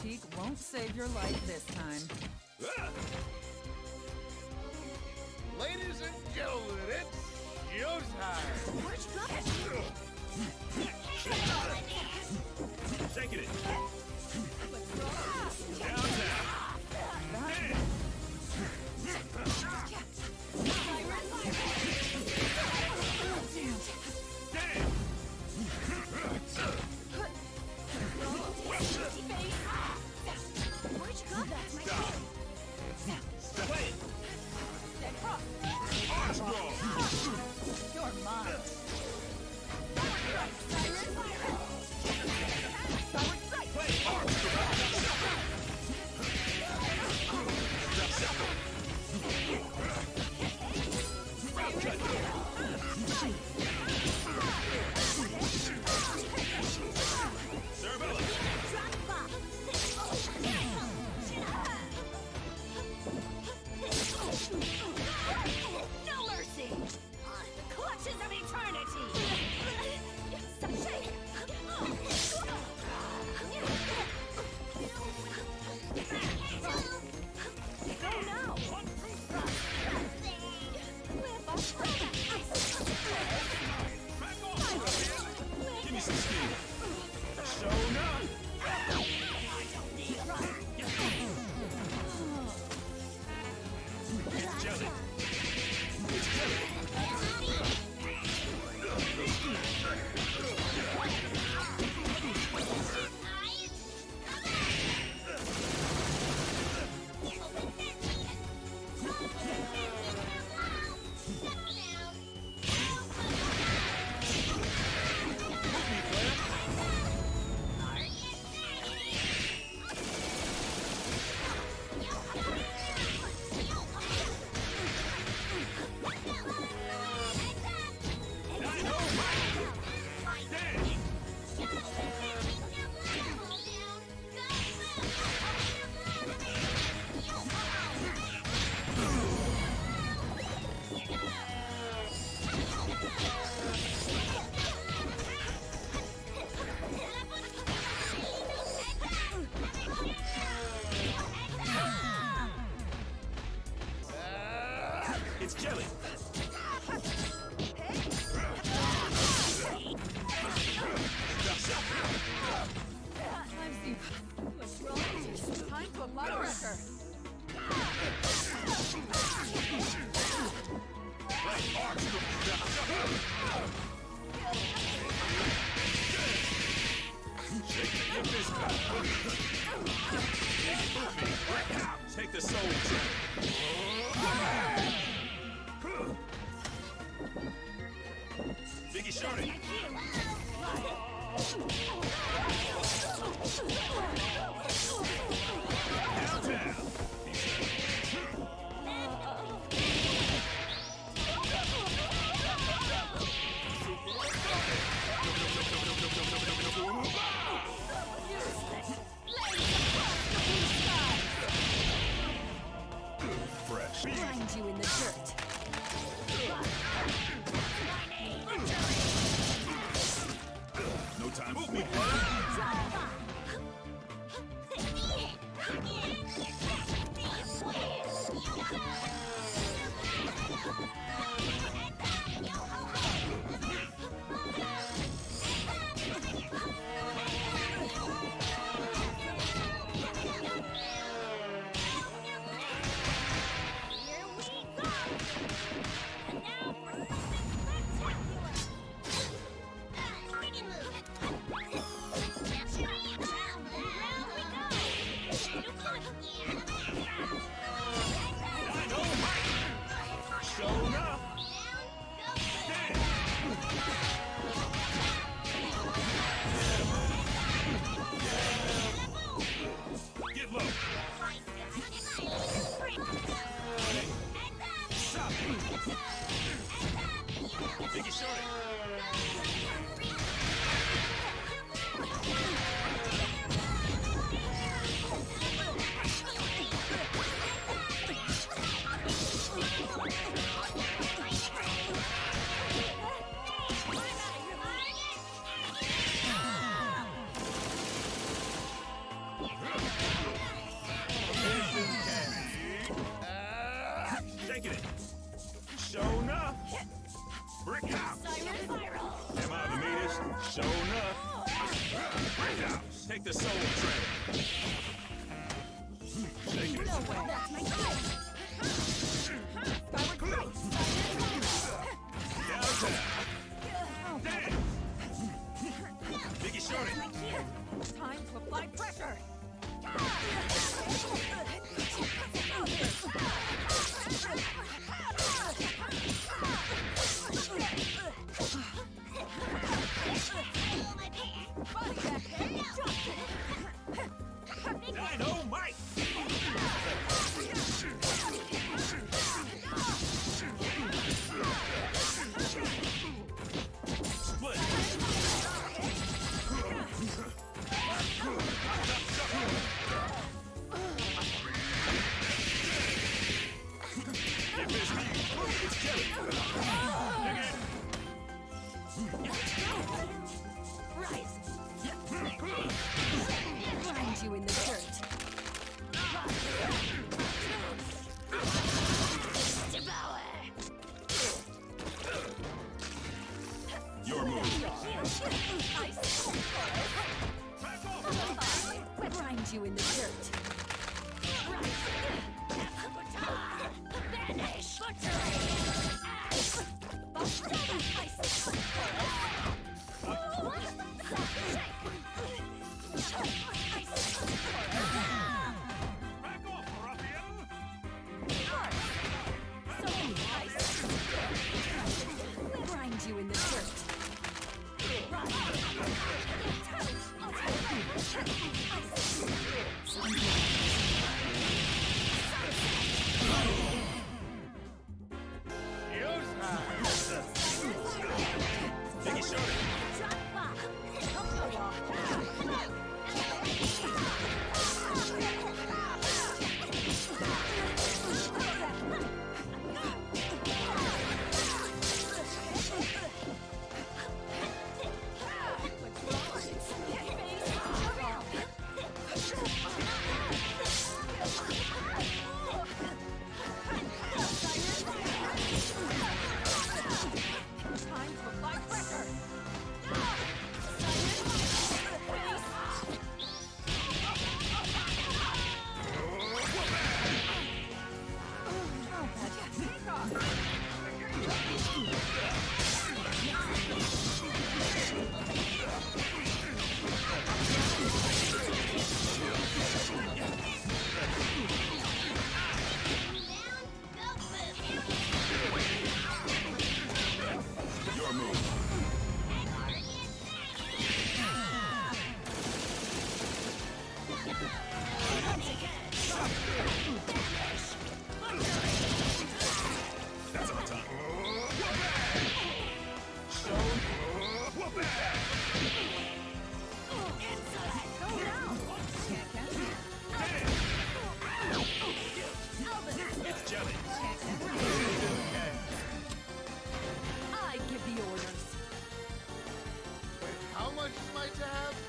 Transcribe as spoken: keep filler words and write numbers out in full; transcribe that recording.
cheek won't save your life this time. Ladies and gentlemen, it's showtime! Where'd you go? Taking it! Downtown! Damn! Where'd you go? That's my Stop! Wait! Armstrong! You're mine. Wait! Armstrong! Cerebella! No mercy! The clutches of eternity! Go now! Back off! Give me some speed! Show up! It's jelly! It's jelly! It's jelly! I've seen. What's wrong with you? Time for a mudwrecker. Right, Armstrong! Shake your fist back! Take the soul check! Biggie Shardy! Downtown! Fresh. Find you in the dirt. No time. Move me, Showing up! Now, take the soul train. Shake it. No way. That's my time. Skyward Knight. Downtown. Damn. Biggie Shorty. Time to apply pressure. Body back there. Dynamite. Split. If it's me, it's Jelly. Again. Grind you in the dirt. Your move. Grind you in the dirt. Vanish. Back off, ruffian. Grind you in the dirt. Biggie Shorty. Time to apply pressure. Your move. That's our time. Go down. Can't catch me. It's Jelly. I give the orders. How much is my tab?